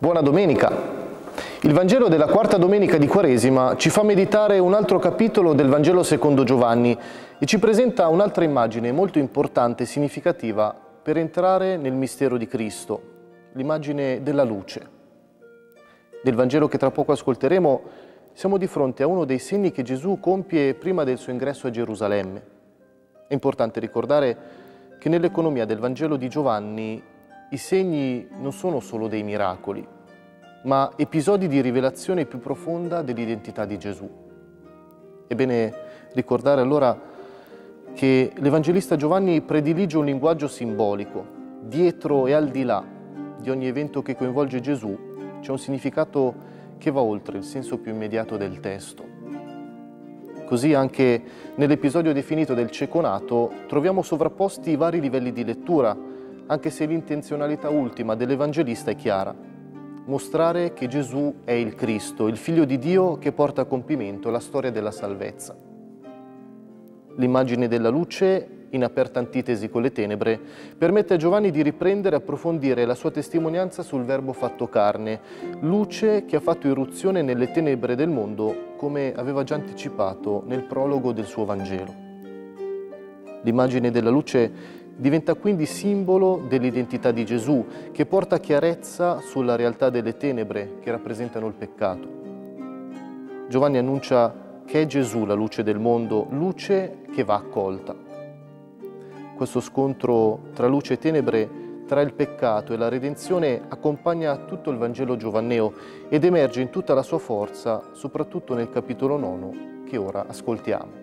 Buona domenica! Il Vangelo della quarta domenica di Quaresima ci fa meditare un altro capitolo del Vangelo secondo Giovanni e ci presenta un'altra immagine molto importante e significativa per entrare nel mistero di Cristo, l'immagine della luce. Nel Vangelo che tra poco ascolteremo siamo di fronte a uno dei segni che Gesù compie prima del suo ingresso a Gerusalemme. È importante ricordare che nell'economia del Vangelo di Giovanni i segni non sono solo dei miracoli, ma episodi di rivelazione più profonda dell'identità di Gesù. È bene ricordare allora che l'Evangelista Giovanni predilige un linguaggio simbolico. Dietro e al di là di ogni evento che coinvolge Gesù c'è un significato che va oltre il senso più immediato del testo. Così anche nell'episodio definito del cieco nato troviamo sovrapposti i vari livelli di lettura, anche se l'intenzionalità ultima dell'Evangelista è chiara: mostrare che Gesù è il Cristo, il Figlio di Dio che porta a compimento la storia della salvezza. L'immagine della luce, in aperta antitesi con le tenebre, permette a Giovanni di riprendere e approfondire la sua testimonianza sul Verbo fatto carne, luce che ha fatto irruzione nelle tenebre del mondo, come aveva già anticipato nel prologo del suo Vangelo. L'immagine della luce diventa quindi simbolo dell'identità di Gesù, che porta chiarezza sulla realtà delle tenebre che rappresentano il peccato. Giovanni annuncia che è Gesù la luce del mondo, luce che va accolta. Questo scontro tra luce e tenebre, tra il peccato e la redenzione, accompagna tutto il Vangelo giovanneo ed emerge in tutta la sua forza, soprattutto nel capitolo 9 che ora ascoltiamo.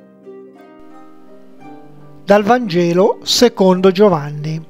Dal Vangelo secondo Giovanni.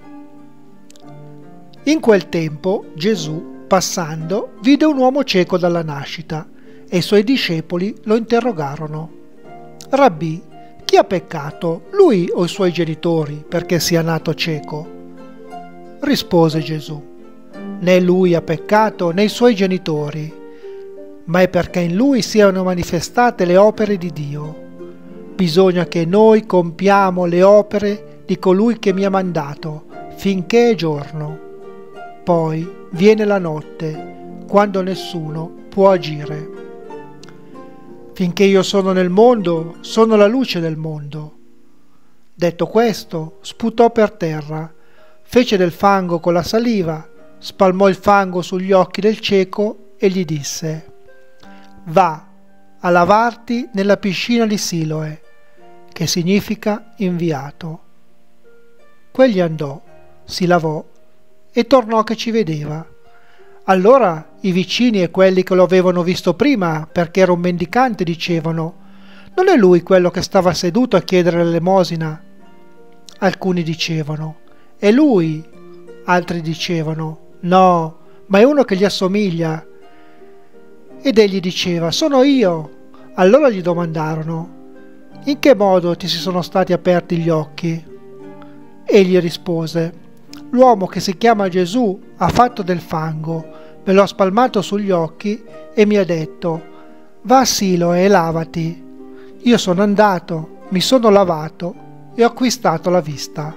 In quel tempo Gesù, passando, vide un uomo cieco dalla nascita e i suoi discepoli lo interrogarono: Rabbì, chi ha peccato, lui o i suoi genitori, perché sia nato cieco? Rispose Gesù: né lui ha peccato né i suoi genitori, ma è perché in lui siano manifestate le opere di Dio. Bisogna che noi compiamo le opere di colui che mi ha mandato, finché è giorno. Poi viene la notte, quando nessuno può agire. Finché io sono nel mondo, sono la luce del mondo. Detto questo, sputò per terra, fece del fango con la saliva, spalmò il fango sugli occhi del cieco e gli disse: Va a lavarti nella piscina di Siloe, che significa inviato. Quegli andò, si lavò e tornò che ci vedeva. Allora i vicini e quelli che lo avevano visto prima, perché era un mendicante, dicevano: non è lui quello che stava seduto a chiedere l'elemosina? Alcuni dicevano: è lui. Altri dicevano: no, ma è uno che gli assomiglia. Ed egli diceva: sono io. Allora gli domandarono: in che modo ti si sono stati aperti gli occhi? Egli rispose: l'uomo che si chiama Gesù ha fatto del fango, me lo ha spalmato sugli occhi e mi ha detto: va a Siloe e lavati. Io sono andato, mi sono lavato e ho acquistato la vista.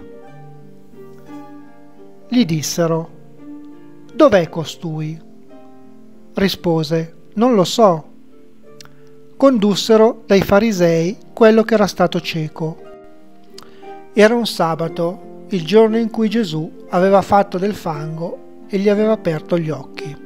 Gli dissero: dov'è costui? Rispose: non lo so. Condussero dai farisei quello che era stato cieco. Era un sabato, il giorno in cui Gesù aveva fatto del fango e gli aveva aperto gli occhi.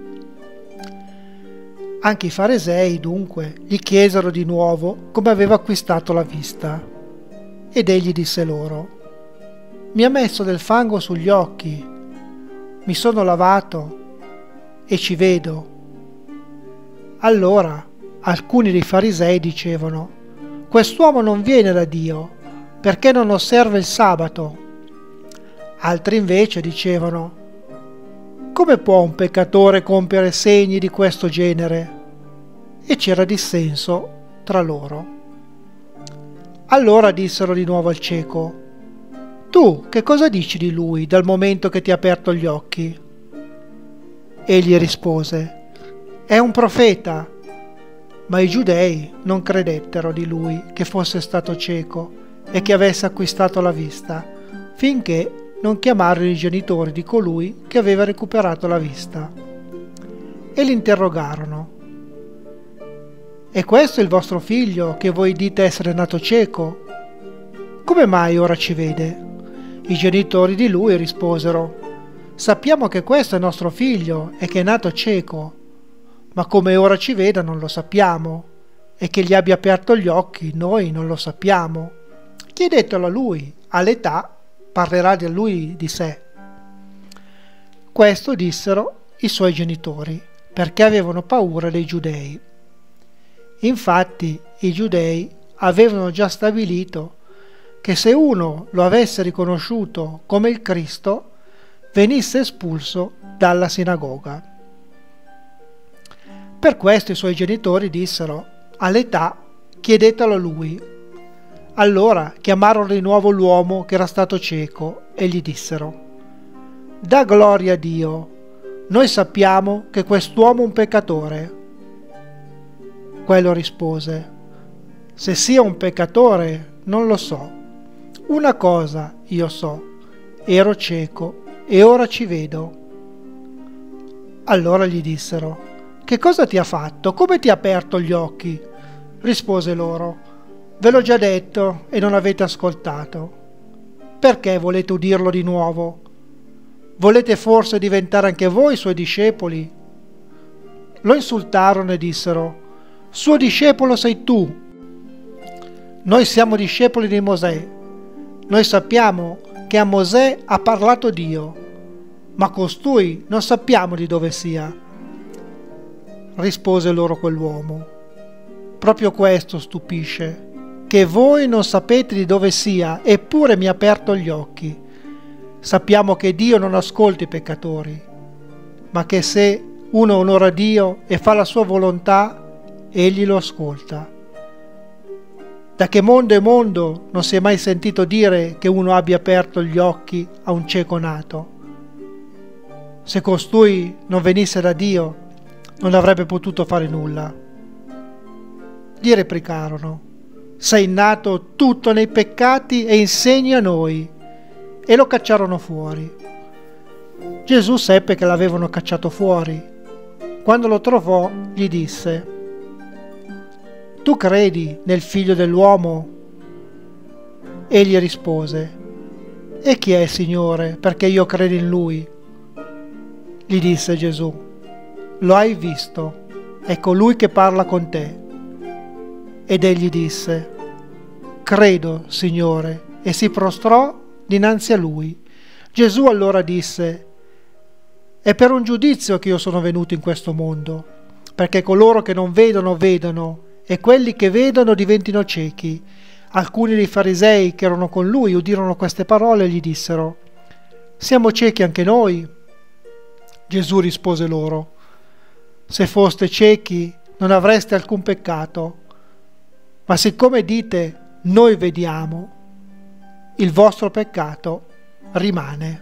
Anche i farisei, dunque, gli chiesero di nuovo come aveva acquistato la vista. Ed egli disse loro: mi ha messo del fango sugli occhi, mi sono lavato e ci vedo. Allora alcuni dei farisei dicevano: quest'uomo non viene da Dio, perché non osserva il sabato. Altri invece dicevano: come può un peccatore compiere segni di questo genere? E c'era dissenso tra loro. Allora dissero di nuovo al cieco: tu che cosa dici di lui dal momento che ti ha aperto gli occhi? Egli rispose: è un profeta. Ma i giudei non credettero di lui che fosse stato cieco e che avesse acquistato la vista, finché non chiamarono i genitori di colui che aveva recuperato la vista. e li interrogarono: «È questo il vostro figlio che voi dite essere nato cieco? Come mai ora ci vede?» I genitori di lui risposero: «Sappiamo che questo è nostro figlio e che è nato cieco, ma come ora ci veda non lo sappiamo, e che gli abbia aperto gli occhi noi non lo sappiamo. Chiedetelo a lui, all'età parlerà di lui di sé». Questo dissero i suoi genitori, perché avevano paura dei giudei. Infatti i giudei avevano già stabilito che se uno lo avesse riconosciuto come il Cristo, venisse espulso dalla sinagoga. Per questo i suoi genitori dissero: «All'età chiedetelo a lui». Allora chiamarono di nuovo l'uomo che era stato cieco e gli dissero: «Dà gloria a Dio, noi sappiamo che quest'uomo è un peccatore». Quello rispose: «Se sia un peccatore non lo so. Una cosa io so, ero cieco e ora ci vedo». Allora gli dissero: «Che cosa ti ha fatto? Come ti ha aperto gli occhi?» Rispose loro: «Ve l'ho già detto e non avete ascoltato. Perché volete udirlo di nuovo? Volete forse diventare anche voi suoi discepoli?» Lo insultarono e dissero: «Suo discepolo sei tu. Noi siamo discepoli di Mosè. Noi sappiamo che a Mosè ha parlato Dio, ma costui non sappiamo di dove sia». Rispose loro quell'uomo: «Proprio questo stupisce, che voi non sapete di dove sia, eppure mi ha aperto gli occhi. Sappiamo che Dio non ascolta i peccatori, ma che se uno onora Dio e fa la sua volontà, egli lo ascolta. Da che mondo è mondo non si è mai sentito dire che uno abbia aperto gli occhi a un cieco nato. Se costui non venisse da Dio, non avrebbe potuto fare nulla». Gli replicarono: «Sei nato tutto nei peccati e insegni a noi». E lo cacciarono fuori. Gesù seppe che l'avevano cacciato fuori. Quando lo trovò, gli disse: «Tu credi nel Figlio dell'uomo?» Egli rispose: «E chi è, Signore, perché io credi in Lui?» Gli disse Gesù: «Lo hai visto, è colui che parla con te». Ed egli disse: «Credo, Signore», e si prostrò dinanzi a lui. Gesù allora disse: «È per un giudizio che io sono venuto in questo mondo, perché coloro che non vedono vedano, e quelli che vedono diventino ciechi». Alcuni dei farisei che erano con lui udirono queste parole e gli dissero: «Siamo ciechi anche noi?» Gesù rispose loro: «Se foste ciechi non avreste alcun peccato, ma siccome dite noi vediamo, il vostro peccato rimane».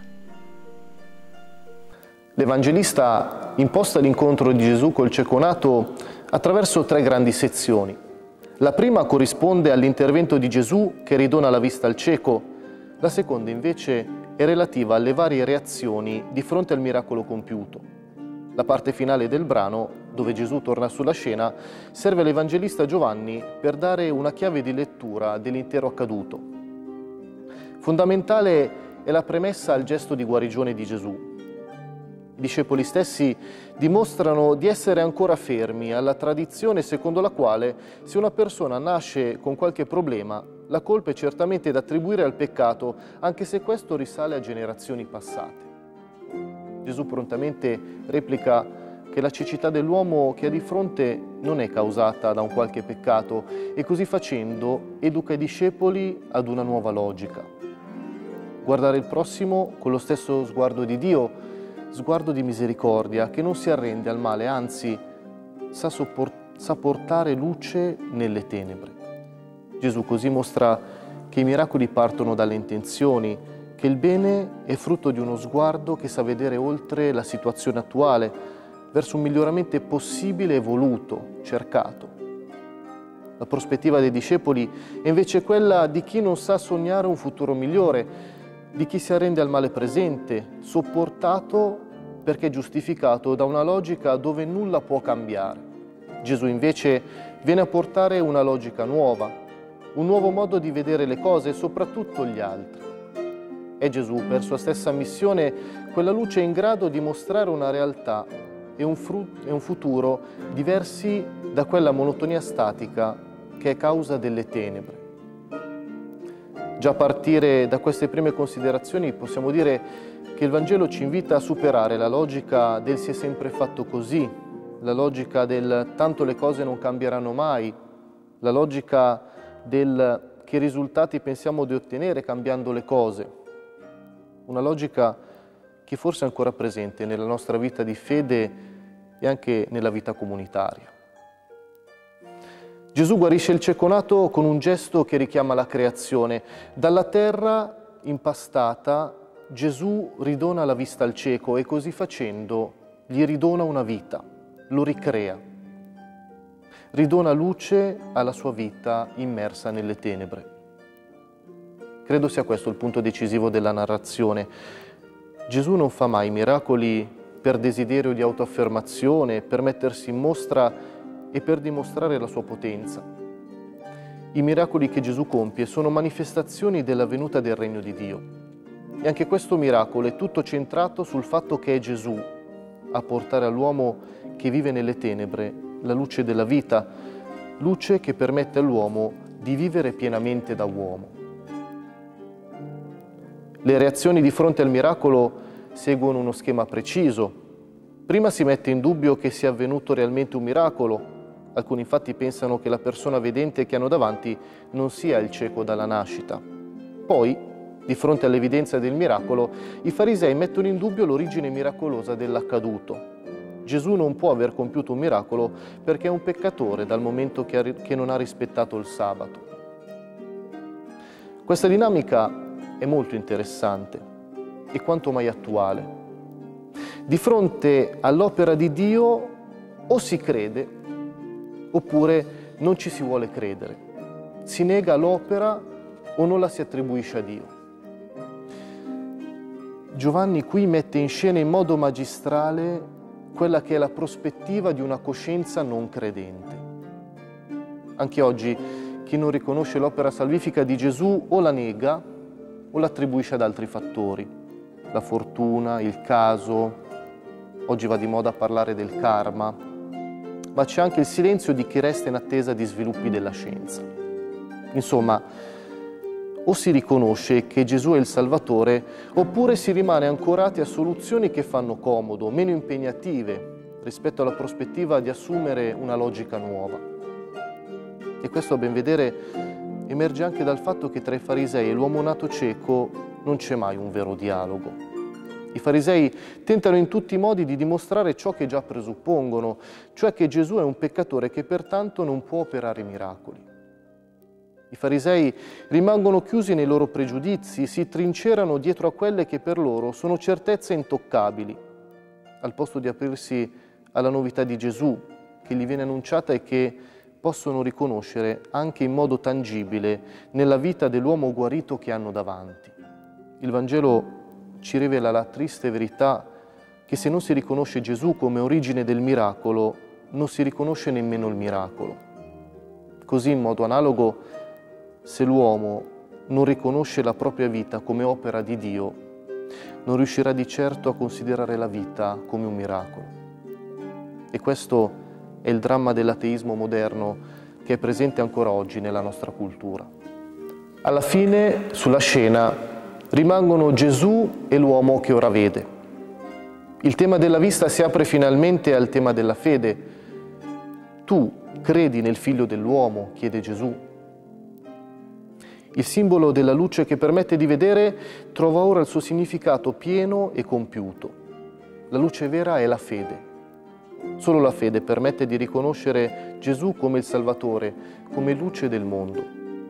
L'Evangelista imposta l'incontro di Gesù col cieco nato attraverso 3 grandi sezioni. La prima corrisponde all'intervento di Gesù che ridona la vista al cieco, la seconda invece è relativa alle varie reazioni di fronte al miracolo compiuto. La parte finale del brano, dove Gesù torna sulla scena, serve all'Evangelista Giovanni per dare una chiave di lettura dell'intero accaduto. Fondamentale è la premessa al gesto di guarigione di Gesù. I discepoli stessi dimostrano di essere ancora fermi alla tradizione secondo la quale se una persona nasce con qualche problema, la colpa è certamente da attribuire al peccato, anche se questo risale a generazioni passate. Gesù prontamente replica che la cecità dell'uomo che ha di fronte non è causata da un qualche peccato e così facendo educa i discepoli ad una nuova logica. Guardare il prossimo con lo stesso sguardo di Dio, sguardo di misericordia che non si arrende al male, anzi sa portare luce nelle tenebre. Gesù così mostra che i miracoli partono dalle intenzioni, che il bene è frutto di uno sguardo che sa vedere oltre la situazione attuale, verso un miglioramento possibile e voluto, cercato. La prospettiva dei discepoli è invece quella di chi non sa sognare un futuro migliore, di chi si arrende al male presente, sopportato perché è giustificato da una logica dove nulla può cambiare. Gesù invece viene a portare una logica nuova, un nuovo modo di vedere le cose e soprattutto gli altri. È Gesù, per sua stessa missione, quella luce in grado di mostrare una realtà e un futuro diversi da quella monotonia statica che è causa delle tenebre. Già a partire da queste prime considerazioni possiamo dire che il Vangelo ci invita a superare la logica del si è sempre fatto così, la logica del tanto le cose non cambieranno mai, la logica del che risultati pensiamo di ottenere cambiando le cose. Una logica che forse è ancora presente nella nostra vita di fede e anche nella vita comunitaria. Gesù guarisce il cieco nato con un gesto che richiama la creazione. Dalla terra impastata Gesù ridona la vista al cieco e così facendo gli ridona una vita, lo ricrea. Ridona luce alla sua vita immersa nelle tenebre. Credo sia questo il punto decisivo della narrazione. Gesù non fa mai miracoli per desiderio di autoaffermazione, per mettersi in mostra e per dimostrare la sua potenza. I miracoli che Gesù compie sono manifestazioni della venuta del regno di Dio. E anche questo miracolo è tutto centrato sul fatto che è Gesù a portare all'uomo che vive nelle tenebre la luce della vita, luce che permette all'uomo di vivere pienamente da uomo. Le reazioni di fronte al miracolo seguono uno schema preciso. Prima si mette in dubbio che sia avvenuto realmente un miracolo. Alcuni infatti pensano che la persona vedente che hanno davanti non sia il cieco dalla nascita. Poi, di fronte all'evidenza del miracolo, i farisei mettono in dubbio l'origine miracolosa dell'accaduto. Gesù non può aver compiuto un miracolo perché è un peccatore dal momento che non ha rispettato il sabato. Questa dinamica è molto interessante e quanto mai attuale. Di fronte all'opera di Dio o si crede oppure non ci si vuole credere. Si nega l'opera o non la si attribuisce a Dio. Giovanni qui mette in scena in modo magistrale quella che è la prospettiva di una coscienza non credente. Anche oggi chi non riconosce l'opera salvifica di Gesù o la nega o l'attribuisce ad altri fattori, la fortuna, il caso, oggi va di moda parlare del karma, ma c'è anche il silenzio di chi resta in attesa di sviluppi della scienza. Insomma, o si riconosce che Gesù è il Salvatore, oppure si rimane ancorati a soluzioni che fanno comodo, meno impegnative rispetto alla prospettiva di assumere una logica nuova. E questo, a ben vedere, emerge anche dal fatto che tra i farisei e l'uomo nato cieco non c'è mai un vero dialogo. I farisei tentano in tutti i modi di dimostrare ciò che già presuppongono, cioè che Gesù è un peccatore che pertanto non può operare miracoli. I farisei rimangono chiusi nei loro pregiudizi, si trincerano dietro a quelle che per loro sono certezze intoccabili, al posto di aprirsi alla novità di Gesù, che gli viene annunciata e che possono riconoscere anche in modo tangibile nella vita dell'uomo guarito che hanno davanti. Il Vangelo ci rivela la triste verità che se non si riconosce Gesù come origine del miracolo, non si riconosce nemmeno il miracolo. Così, in modo analogo, se l'uomo non riconosce la propria vita come opera di Dio, non riuscirà di certo a considerare la vita come un miracolo. E questo è il dramma dell'ateismo moderno che è presente ancora oggi nella nostra cultura. Alla fine, sulla scena, rimangono Gesù e l'uomo che ora vede. Il tema della vista si apre finalmente al tema della fede. Tu credi nel Figlio dell'uomo? Chiede Gesù. Il simbolo della luce che permette di vedere trova ora il suo significato pieno e compiuto. La luce vera è la fede. Solo la fede permette di riconoscere Gesù come il Salvatore, come luce del mondo.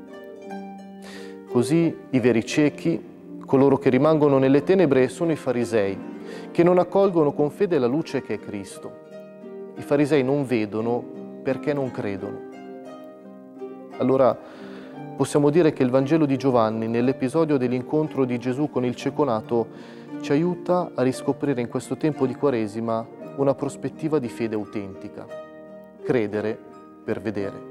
Così i veri ciechi, coloro che rimangono nelle tenebre, sono i farisei, che non accolgono con fede la luce che è Cristo. I farisei non vedono perché non credono. Allora possiamo dire che il Vangelo di Giovanni, nell'episodio dell'incontro di Gesù con il cieco nato, ci aiuta a riscoprire in questo tempo di Quaresima una prospettiva di fede autentica. Credere per vedere.